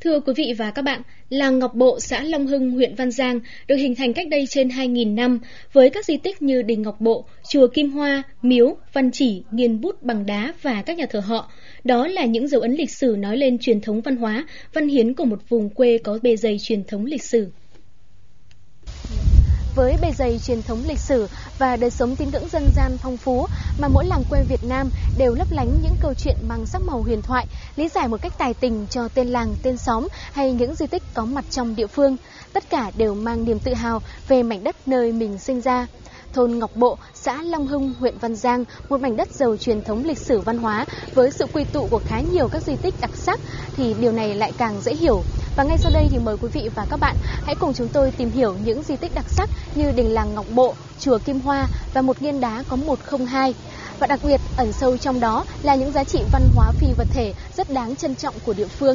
Thưa quý vị và các bạn, làng Ngọc Bộ, xã Long Hưng, huyện Văn Giang được hình thành cách đây trên 2.000 năm với các di tích như đình Ngọc Bộ, chùa Kim Hoa, miếu, văn chỉ, nghiền bút bằng đá và các nhà thờ họ. Đó là những dấu ấn lịch sử nói lên truyền thống văn hóa, văn hiến của một vùng quê có bề dày truyền thống lịch sử. Với bề dày truyền thống lịch sử và đời sống tín ngưỡng dân gian phong phú mà mỗi làng quê Việt Nam đều lấp lánh những câu chuyện mang sắc màu huyền thoại, lý giải một cách tài tình cho tên làng, tên xóm hay những di tích có mặt trong địa phương. Tất cả đều mang niềm tự hào về mảnh đất nơi mình sinh ra. Thôn Ngọc Bộ, xã Long Hưng, huyện Văn Giang, một mảnh đất giàu truyền thống lịch sử văn hóa với sự quy tụ của khá nhiều các di tích đặc sắc thì điều này lại càng dễ hiểu. Và ngay sau đây thì mời quý vị và các bạn hãy cùng chúng tôi tìm hiểu những di tích đặc sắc như đình làng Ngọc Bộ, chùa Kim Hoa và một nghiên đá có 102. Và đặc biệt ẩn sâu trong đó là những giá trị văn hóa phi vật thể rất đáng trân trọng của địa phương.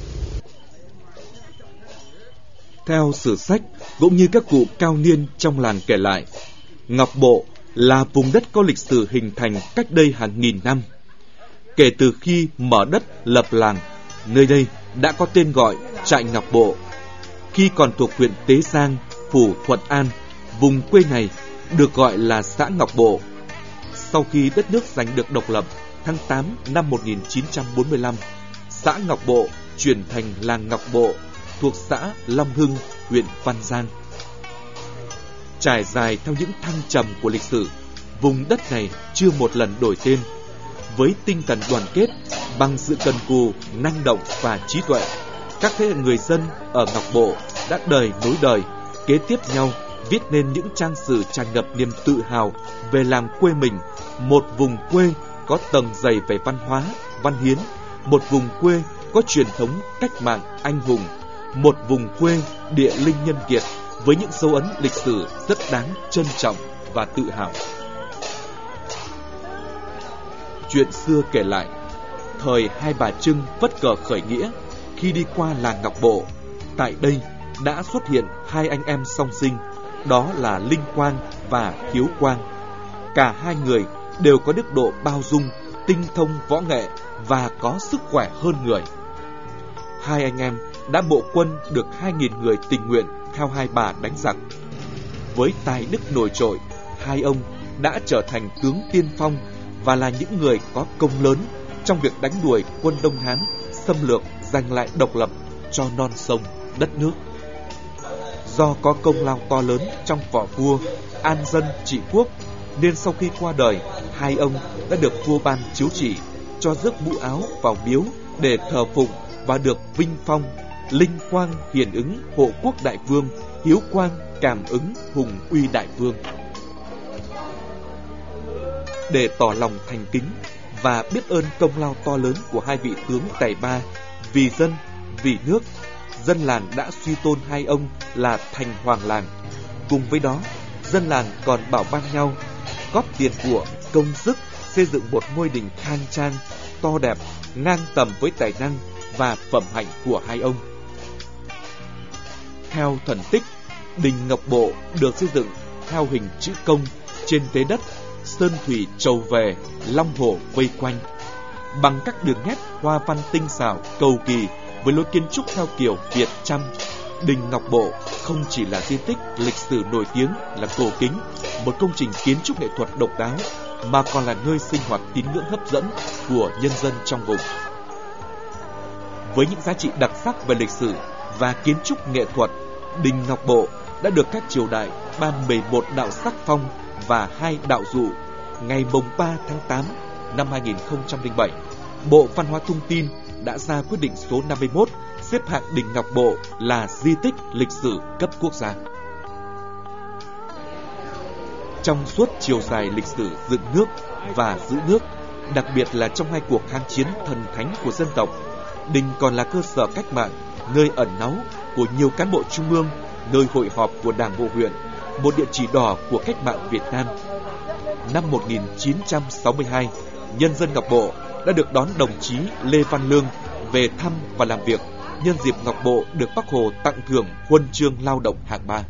Theo sử sách cũng như các cụ cao niên trong làng kể lại, Ngọc Bộ là vùng đất có lịch sử hình thành cách đây hàng nghìn năm. Kể từ khi mở đất lập làng, nơi đây đã có tên gọi trại Ngọc Bộ. Khi còn thuộc huyện Tế Giang, phủ Thuận An, vùng quê này được gọi là xã Ngọc Bộ. Sau khi đất nước giành được độc lập tháng 8 năm 1945, xã Ngọc Bộ chuyển thành làng Ngọc Bộ thuộc xã Long Hưng, huyện Văn Giang. Trải dài theo những thăng trầm của lịch sử, vùng đất này chưa một lần đổi tên. Với tinh thần đoàn kết, bằng sự cần cù, năng động và trí tuệ, các thế hệ người dân ở Ngọc Bộ đã đời nối đời, kế tiếp nhau viết nên những trang sử tràn ngập niềm tự hào về làng quê mình, một vùng quê có tầng dày về văn hóa, văn hiến, một vùng quê có truyền thống cách mạng anh hùng, một vùng quê địa linh nhân kiệt với những dấu ấn lịch sử rất đáng trân trọng và tự hào. Chuyện xưa kể lại, thời Hai Bà Trưng vất cờ khởi nghĩa, khi đi qua làng Ngọc Bộ, tại đây đã xuất hiện hai anh em song sinh, đó là Linh Quang và Hiếu Quang. Cả hai người đều có đức độ bao dung, tinh thông võ nghệ và có sức khỏe hơn người. Hai anh em đã bộ quân được 2.000 người tình nguyện theo hai bà đánh giặc. Với tài đức nổi trội, hai ông đã trở thành tướng tiên phong và là những người có công lớn trong việc đánh đuổi quân Đông Hán xâm lược giành lại độc lập cho non sông đất nước. Do có công lao to lớn trong võ vua, an dân trị quốc, nên sau khi qua đời, hai ông đã được vua ban chiếu chỉ cho rước mũ áo vào miếu để thờ phụng và được vinh phong. Linh Quang hiển ứng hộ quốc đại vương, Hiếu Quang cảm ứng hùng uy đại vương. Để tỏ lòng thành kính và biết ơn công lao to lớn của hai vị tướng tài ba, vì dân, vì nước, dân làng đã suy tôn hai ông là thành hoàng làng. Cùng với đó, dân làng còn bảo ban nhau góp tiền của, công sức xây dựng một ngôi đình khang trang, to đẹp, ngang tầm với tài năng và phẩm hạnh của hai ông. Theo thần tích, đình Ngọc Bộ được xây dựng theo hình chữ công trên thế đất, sơn thủy trầu về, long hổ vây quanh. Bằng các đường nét hoa văn tinh xảo, cầu kỳ với lối kiến trúc theo kiểu Việt Chăm, đình Ngọc Bộ không chỉ là di tích lịch sử nổi tiếng là cổ kính, một công trình kiến trúc nghệ thuật độc đáo, mà còn là nơi sinh hoạt tín ngưỡng hấp dẫn của nhân dân trong vùng. Với những giá trị đặc sắc về lịch sử và kiến trúc nghệ thuật, đình Ngọc Bộ đã được các triều đại ban 11 đạo sắc phong và 2 đạo dụ. Ngày 3 tháng 8 năm 2007, Bộ Văn hóa Thông tin đã ra quyết định số 51 xếp hạng đình Ngọc Bộ là di tích lịch sử cấp quốc gia. Trong suốt chiều dài lịch sử dựng nước và giữ nước, đặc biệt là trong hai cuộc kháng chiến thần thánh của dân tộc, đình còn là cơ sở cách mạng, nơi ẩn náu của nhiều cán bộ trung ương, nơi hội họp của Đảng bộ huyện, một địa chỉ đỏ của cách mạng Việt Nam. Năm 1962, nhân dân Ngọc Bộ đã được đón đồng chí Lê Văn Lương về thăm và làm việc nhân dịp Ngọc Bộ được Bác Hồ tặng thưởng huân chương lao động hạng 3.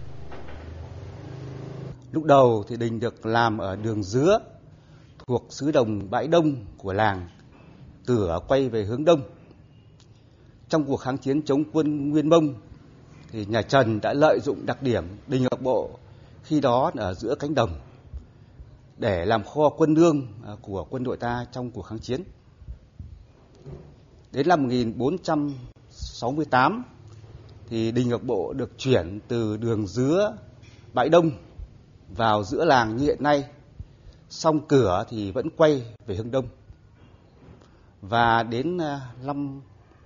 Lúc đầu thì đình được làm ở đường Dứa, thuộc xứ đồng Bãi Đông của làng, cửa quay về hướng đông. Trong cuộc kháng chiến chống quân Nguyên Mông thì nhà Trần đã lợi dụng đặc điểm đình Ngọc Bộ khi đó ở giữa cánh đồng để làm kho quân lương của quân đội ta trong cuộc kháng chiến. Đến năm 1468 thì đình Ngọc Bộ được chuyển từ đường Dứa, Bãi Đông vào giữa làng như hiện nay, song cửa thì vẫn quay về hướng đông. Và đến năm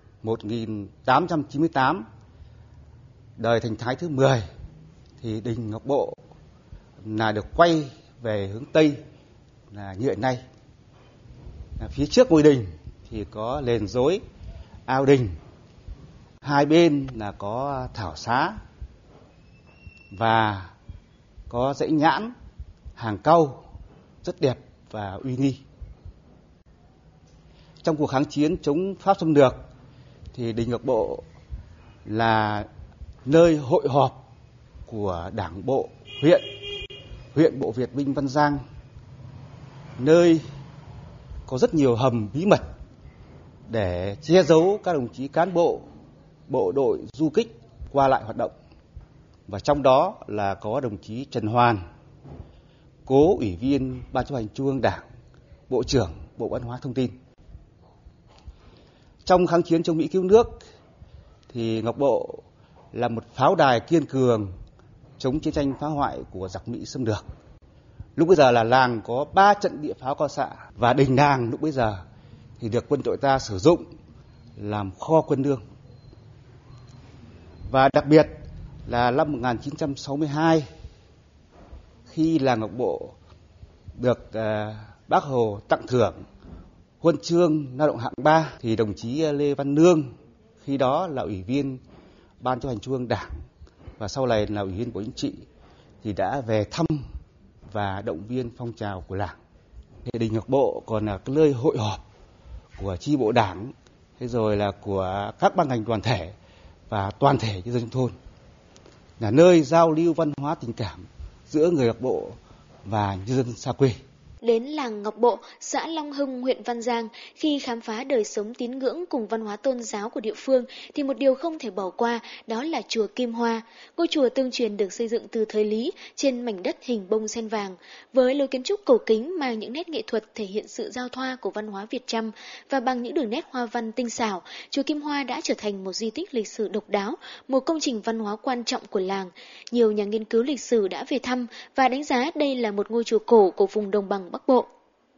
1898, đời Thành Thái thứ 10 thì đình Ngọc Bộ là được quay về hướng tây là như hiện nay. Phía trước ngôi đình thì có nền rối, ao đình, hai bên là có thảo xá và có dãy nhãn, hàng cau rất đẹp và uy nghi. Trong cuộc kháng chiến chống Pháp xâm lược thì đình Ngọc Bộ là nơi hội họp của Đảng bộ huyện Bộ Việt Vinh Văn Giang, nơi có rất nhiều hầm bí mật để che giấu các đồng chí cán bộ, bộ đội du kích qua lại hoạt động. Và trong đó là có đồng chí Trần Hoàn, cố ủy viên Ban chấp hành Trung ương Đảng, Bộ trưởng Bộ Văn hóa Thông tin. Trong kháng chiến chống Mỹ cứu nước thì Ngọc Bộ là một pháo đài kiên cường chống chiến tranh phá hoại của giặc Mỹ xâm lược. Lúc bây giờ là làng có 3 trận địa pháo cao xạ và đình làng lúc bây giờ thì được quân đội ta sử dụng làm kho quân lương. Và đặc biệt là năm 1962 khi làng Ngọc Bộ được Bác Hồ tặng thưởng huân chương lao động hạng 3 thì đồng chí Lê Văn Lương khi đó là ủy viên Ban chấp hành Trung ương Đảng và sau này là ủy viên Bộ Chính trị thì đã về thăm và động viên phong trào của làng. Đình Ngọc Bộ còn là cái nơi hội họp của chi bộ đảng, thế rồi là của các ban ngành đoàn thể và toàn thể nhân dân trong thôn, là nơi giao lưu văn hóa tình cảm giữa người Ngọc Bộ và nhân dân xa quê. Đến làng Ngọc Bộ, xã Long Hưng, huyện Văn Giang, khi khám phá đời sống tín ngưỡng cùng văn hóa tôn giáo của địa phương, thì một điều không thể bỏ qua đó là chùa Kim Hoa. Ngôi chùa tương truyền được xây dựng từ thời Lý trên mảnh đất hình bông sen vàng, với lối kiến trúc cổ kính mang những nét nghệ thuật thể hiện sự giao thoa của văn hóa Việt Chăm và bằng những đường nét hoa văn tinh xảo, chùa Kim Hoa đã trở thành một di tích lịch sử độc đáo, một công trình văn hóa quan trọng của làng. Nhiều nhà nghiên cứu lịch sử đã về thăm và đánh giá đây là một ngôi chùa cổ của vùng đồng bằng Bắc Bộ.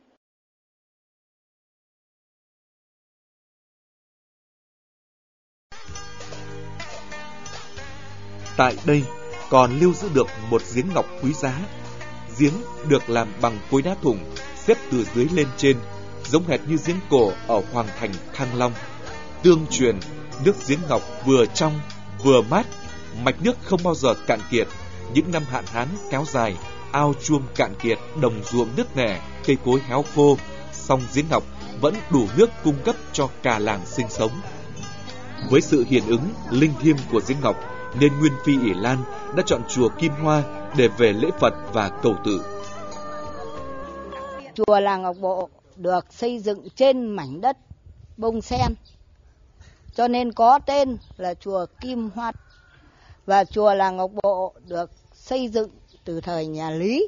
Tại đây còn lưu giữ được một giếng ngọc quý giá. Giếng được làm bằng khối đá thủng xếp từ dưới lên trên, giống hệt như giếng cổ ở Hoàng Thành, Thăng Long. Tương truyền nước giếng ngọc vừa trong vừa mát, mạch nước không bao giờ cạn kiệt. Những năm hạn hán kéo dài, ao chuông cạn kiệt, đồng ruộng nứt nẻ, cây cối héo khô, song giếng ngọc vẫn đủ nước cung cấp cho cả làng sinh sống. Với sự hiển ứng linh thiêng của giếng ngọc, nên Nguyên Phi Ỷ Lan đã chọn chùa Kim Hoa để về lễ Phật và cầu tự. Chùa làng Ngọc Bộ được xây dựng trên mảnh đất bông sen, cho nên có tên là chùa Kim Hoa. Và chùa làng Ngọc Bộ được xây dựng từ thời nhà Lý.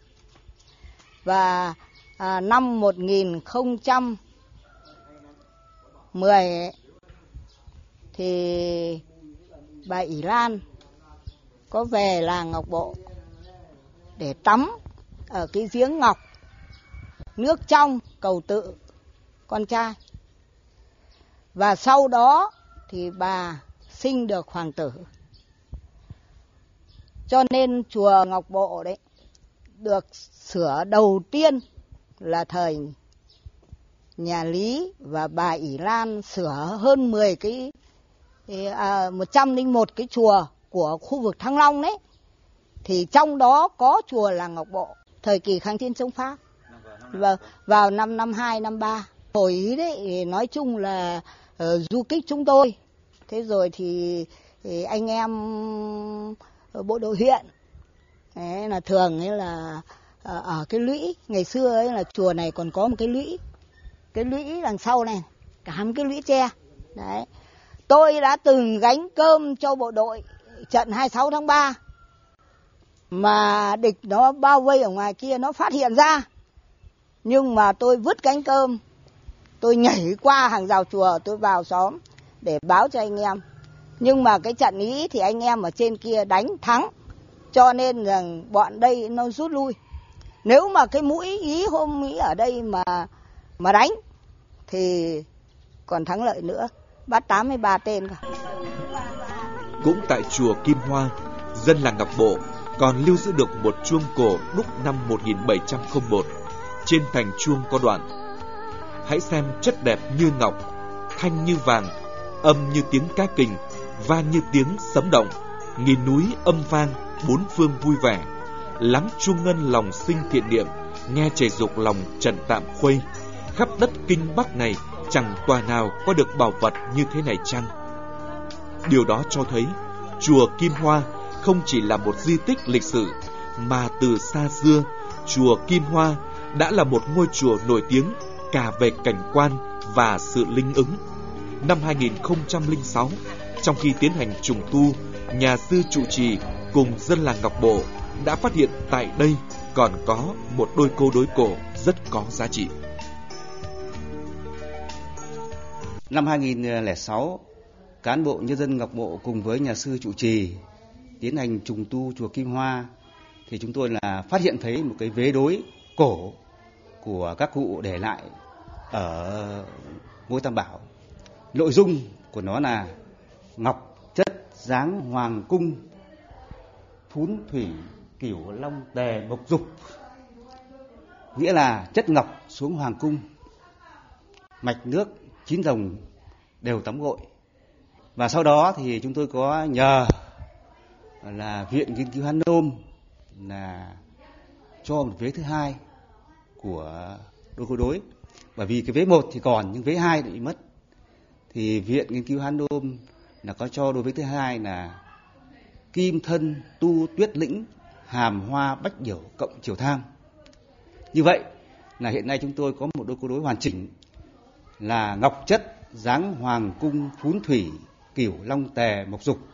Và năm 1010 thì bà Ỷ Lan có về làng Ngọc Bộ để tắm ở cái giếng ngọc, nước trong cầu tự con trai. Và sau đó thì bà sinh được hoàng tử. Cho nên chùa Ngọc Bộ đấy được sửa đầu tiên là thời nhà Lý, và bà Ỷ Lan sửa hơn 101 cái chùa của khu vực Thăng Long đấy. Thì trong đó có chùa làng Ngọc Bộ thời kỳ kháng chiến chống Pháp. Và vào năm 52, 53 hồi ý đấy thì nói chung là du kích chúng tôi. Thế rồi thì anh em bộ đội huyện đấy, là thường ấy là ở cái lũy, ngày xưa ấy là chùa này còn có một cái lũy đằng sau này, cả một cái lũy tre đấy. Tôi đã từng gánh cơm cho bộ đội trận 26 tháng 3 mà địch nó bao vây ở ngoài kia, nó phát hiện ra. Nhưng mà tôi vứt gánh cơm, tôi nhảy qua hàng rào chùa, tôi vào xóm để báo cho anh em. Nhưng mà cái trận ý thì anh em ở trên kia đánh thắng, cho nên rằng bọn đây nó rút lui. Nếu mà cái mũi ý hôm ý ở đây mà đánh thì còn thắng lợi nữa, bắt 83 tên cả. Cũng tại chùa Kim Hoa, dân làng Ngọc Bộ còn lưu giữ được một chuông cổ đúc năm 1701. Trên thành chuông có đoạn: hãy xem chất đẹp như ngọc, thanh như vàng, âm như tiếng cá kình, vang như tiếng sấm động, nghìn núi âm vang, bốn phương vui vẻ. Lắng chuông ngân lòng sinh thiện niệm, nghe chảy dục lòng trần tạm khuây. Khắp đất Kinh Bắc này chẳng tòa nào có được bảo vật như thế này chăng? Điều đó cho thấy chùa Kim Hoa không chỉ là một di tích lịch sử, mà từ xa xưa, chùa Kim Hoa đã là một ngôi chùa nổi tiếng cả về cảnh quan và sự linh ứng. Năm 2006, trong khi tiến hành trùng tu, nhà sư trụ trì cùng dân làng Ngọc Bộ đã phát hiện tại đây còn có một đôi câu đối cổ rất có giá trị. Năm 2006, cán bộ nhân dân Ngọc Bộ cùng với nhà sư trụ trì tiến hành trùng tu chùa Kim Hoa, thì chúng tôi là phát hiện thấy một cái vế đối cổ của các cụ để lại ở ngôi Tam Bảo. Nội dung của nó là ngọc chất dáng hoàng cung, phún thủy cửu long tề mộc dục, nghĩa là chất ngọc xuống hoàng cung, mạch nước 9 rồng đều tắm gội. Và sau đó thì chúng tôi có nhờ là Viện Nghiên cứu Hán Nôm là cho một vế thứ hai của đôi câu đối. Bởi vì cái vế 1 thì còn, nhưng vế 2 bị mất. Thì Viện Nghiên cứu Hán Nôm là có cho đôi vế thứ hai là kim thân tu tuyết lĩnh, hàm hoa bách điểu cộng triều tham. Như vậy là hiện nay chúng tôi có một đôi câu đối hoàn chỉnh là ngọc chất dáng hoàng cung phún thủy cửu long tề mộc dục,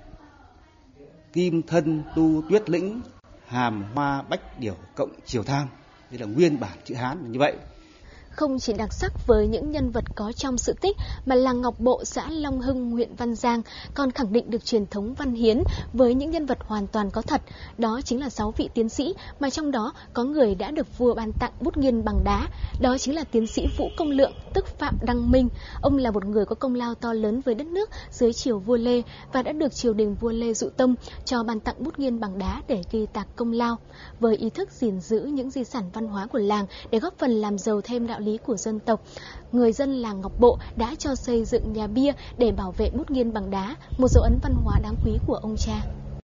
kim thân tu tuyết lĩnh, hàm hoa bách điểu cộng triều tham. Đây là nguyên bản chữ Hán là như vậy. Không chỉ đặc sắc với những nhân vật có trong sự tích, mà làng Ngọc Bộ, xã Long Hưng, huyện Văn Giang còn khẳng định được truyền thống văn hiến với những nhân vật hoàn toàn có thật. Đó chính là 6 vị tiến sĩ, mà trong đó có người đã được vua ban tặng bút nghiên bằng đá. Đó chính là tiến sĩ Vũ Công Lượng, tức Phạm Đăng Minh. Ông là một người có công lao to lớn với đất nước dưới triều vua Lê và đã được triều đình vua Lê Dụ Tông cho ban tặng bút nghiên bằng đá để ghi tạc công lao. Với ý thức gìn giữ những di sản văn hóa của làng để góp phần làm giàu thêm đạo lý của dân tộc, người dân làng Ngọc Bộ đã cho xây dựng nhà bia để bảo vệ bút nghiên bằng đá, một dấu ấn văn hóa đáng quý của ông cha.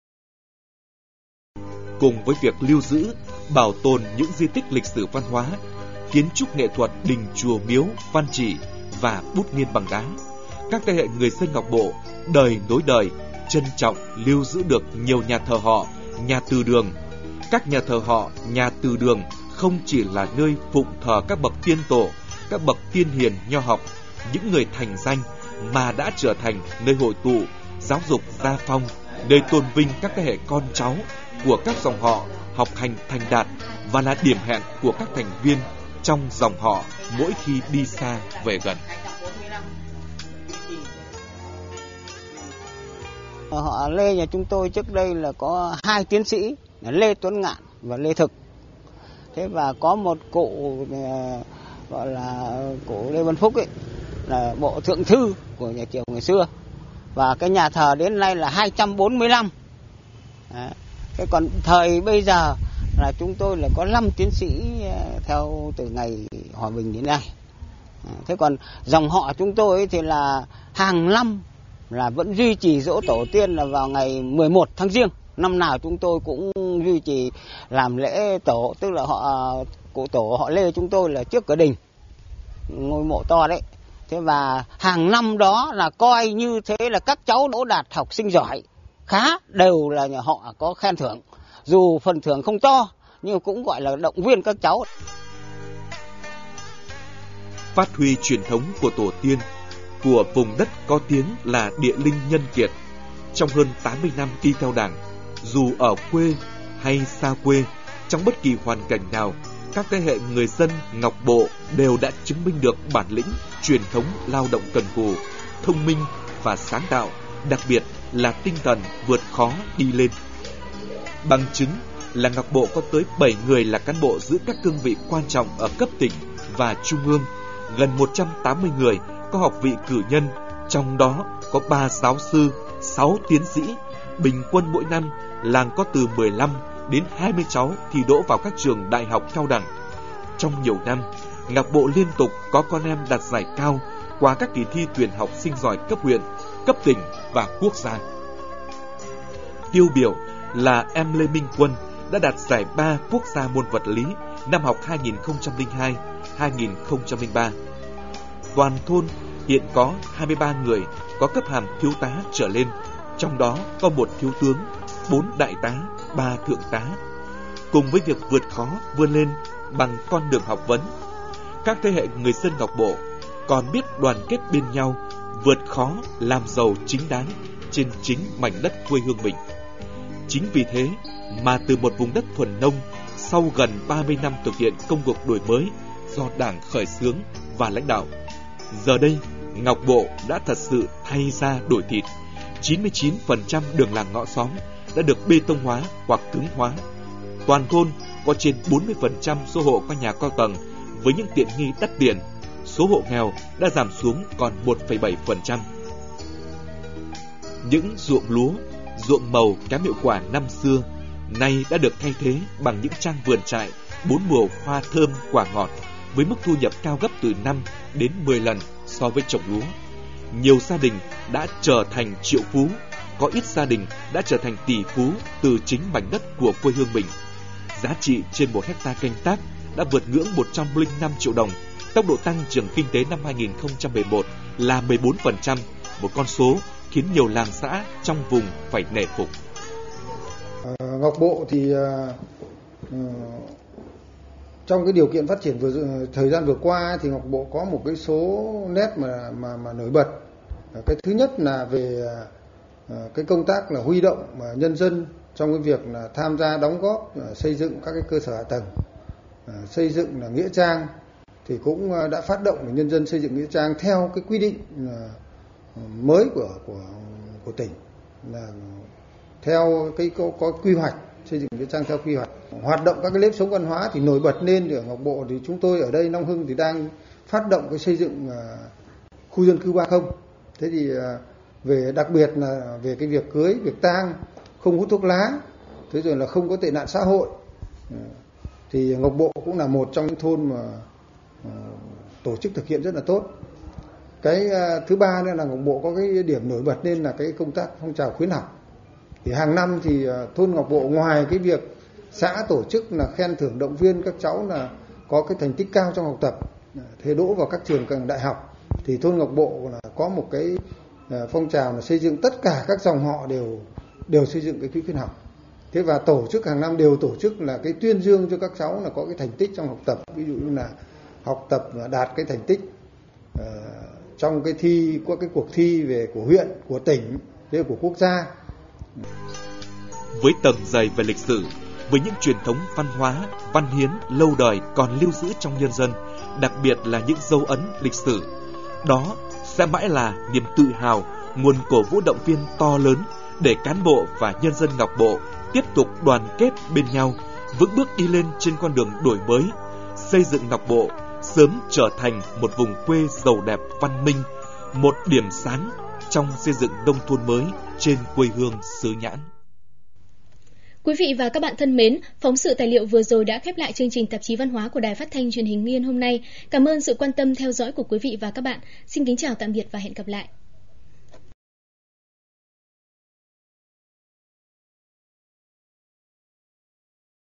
Cùng với việc lưu giữ, bảo tồn những di tích lịch sử văn hóa, kiến trúc nghệ thuật đình chùa miếu, văn chỉ và bút nghiên bằng đá, các thế hệ người dân Ngọc Bộ đời nối đời trân trọng lưu giữ được nhiều nhà thờ họ, nhà từ đường. Các nhà thờ họ, nhà từ đường không chỉ là nơi phụng thờ các bậc tiên tổ, các bậc tiên hiền nho học, những người thành danh, mà đã trở thành nơi hội tụ, giáo dục gia phong, nơi tôn vinh các thế hệ con cháu của các dòng họ học hành thành đạt và là điểm hẹn của các thành viên trong dòng họ mỗi khi đi xa về gần. Họ Lê nhà chúng tôi trước đây là có 2 tiến sĩ là Lê Tuấn Ngạn và Lê Thực. Thế và có một cụ gọi là cụ Lê Văn Phúc ấy, là bộ thượng thư của nhà Triều ngày xưa. Và cái nhà thờ đến nay là 245. Đấy. Thế còn thời bây giờ là chúng tôi là có 5 tiến sĩ theo từ ngày hòa bình đến nay. Thế còn dòng họ chúng tôi ấy thì là hàng năm là vẫn duy trì giỗ tổ tiên là vào ngày 11 tháng Giêng. Năm nào chúng tôi cũng duy trì làm lễ tổ, tức là cụ tổ họ Lê chúng tôi là trước cửa đình, ngôi mộ to đấy. Thế và hàng năm đó là coi như thế là các cháu đỗ đạt học sinh giỏi khá đều là nhà họ có khen thưởng, dù phần thưởng không to nhưng cũng gọi là động viên các cháu. Phát huy truyền thống của tổ tiên, của vùng đất có tiếng là địa linh nhân kiệt. Trong hơn 80 năm đi theo Đảng, dù ở quê hay xa quê, trong bất kỳ hoàn cảnh nào, các thế hệ người dân Ngọc Bộ đều đã chứng minh được bản lĩnh, truyền thống lao động cần cù, thông minh và sáng tạo, đặc biệt là tinh thần vượt khó đi lên. Bằng chứng là Ngọc Bộ có tới 7 người là cán bộ giữ các cương vị quan trọng ở cấp tỉnh và trung ương, gần 180 người có học vị cử nhân, trong đó có 3 giáo sư, 6 tiến sĩ. Bình quân mỗi năm, làng có từ 15 đến 20 cháu thi đỗ vào các trường đại học cao đẳng. Trong nhiều năm, Ngọc Bộ liên tục có con em đạt giải cao qua các kỳ thi tuyển học sinh giỏi cấp huyện, cấp tỉnh và quốc gia. Tiêu biểu là em Lê Minh Quân đã đạt giải 3 quốc gia môn vật lý năm học 2002-2003. Toàn thôn hiện có 23 người có cấp hàm thiếu tá trở lên, trong đó có 1 thiếu tướng, 4 đại tá, 3 thượng tá. Cùng với việc vượt khó vươn lên bằng con đường học vấn, các thế hệ người dân Ngọc Bộ còn biết đoàn kết bên nhau, vượt khó làm giàu chính đáng trên chính mảnh đất quê hương mình. Chính vì thế mà từ một vùng đất thuần nông, sau gần 30 năm thực hiện công cuộc đổi mới do Đảng khởi xướng và lãnh đạo, giờ đây Ngọc Bộ đã thật sự thay da đổi thịt. 99% đường làng ngõ xóm đã được bê tông hóa hoặc cứng hóa. Toàn thôn có trên 40% số hộ có nhà cao tầng với những tiện nghi đắt tiền. Số hộ nghèo đã giảm xuống còn 1,7%. Những ruộng lúa, ruộng màu kém hiệu quả năm xưa nay đã được thay thế bằng những trang vườn trại 4 mùa hoa thơm quả ngọt với mức thu nhập cao gấp từ 5 đến 10 lần so với trồng lúa. Nhiều gia đình đã trở thành triệu phú, có ít gia đình đã trở thành tỷ phú từ chính mảnh đất của quê hương mình. Giá trị trên 1 hectare canh tác đã vượt ngưỡng 105 triệu đồng. Tốc độ tăng trưởng kinh tế năm 2011 là 14%, một con số khiến nhiều làng xã trong vùng phải nể phục. Ngọc Bộ thì trong cái điều kiện phát triển thời gian vừa qua thì Ngọc Bộ có một cái số nét mà nổi bật. Cái thứ nhất là về cái công tác là huy động nhân dân trong cái việc là tham gia đóng góp xây dựng các cái cơ sở hạ tầng, xây dựng là nghĩa trang thì cũng đã phát động để nhân dân xây dựng nghĩa trang theo cái quy định mới của tỉnh, là theo cái có quy hoạch xây dựng nghĩa trang theo quy hoạch. Hoạt động các cái nếp sống văn hóa thì nổi bật lên ở Ngọc Bộ thì chúng tôi ở đây Long Hưng thì đang phát động cái xây dựng khu dân cư 30. Thế thì về đặc biệt là về cái việc cưới, việc tang, không hút thuốc lá, thế rồi là không có tệ nạn xã hội. Thì Ngọc Bộ cũng là một trong những thôn mà tổ chức thực hiện rất là tốt. Cái thứ ba nữa là Ngọc Bộ có cái điểm nổi bật lên là cái công tác phong trào khuyến học. Thì hàng năm thì thôn Ngọc Bộ ngoài cái việc xã tổ chức là khen thưởng động viên các cháu là có cái thành tích cao trong học tập, thế đỗ vào các trường đại học, thì thôn Ngọc Bộ là có một cái phong trào là xây dựng tất cả các dòng họ đều xây dựng cái quỹ khuyến học. Thế và tổ chức hàng năm đều tổ chức là cái tuyên dương cho các cháu là có cái thành tích trong học tập, ví dụ như là học tập đạt cái thành tích trong cái thi, có cái cuộc thi về của huyện, của tỉnh, của quốc gia. Với tầng dày về lịch sử, với những truyền thống văn hóa, văn hiến lâu đời còn lưu giữ trong nhân dân, đặc biệt là những dấu ấn lịch sử, đó sẽ mãi là niềm tự hào, nguồn cổ vũ động viên to lớn để cán bộ và nhân dân Ngọc Bộ tiếp tục đoàn kết bên nhau, vững bước đi lên trên con đường đổi mới, xây dựng Ngọc Bộ sớm trở thành một vùng quê giàu đẹp văn minh, một điểm sáng trong xây dựng nông thôn mới trên quê hương xứ Nhãn. Quý vị và các bạn thân mến, phóng sự tài liệu vừa rồi đã khép lại chương trình tạp chí văn hóa của Đài Phát thanh Truyền hình Hưng Yên hôm nay. Cảm ơn sự quan tâm theo dõi của quý vị và các bạn. Xin kính chào tạm biệt và hẹn gặp lại.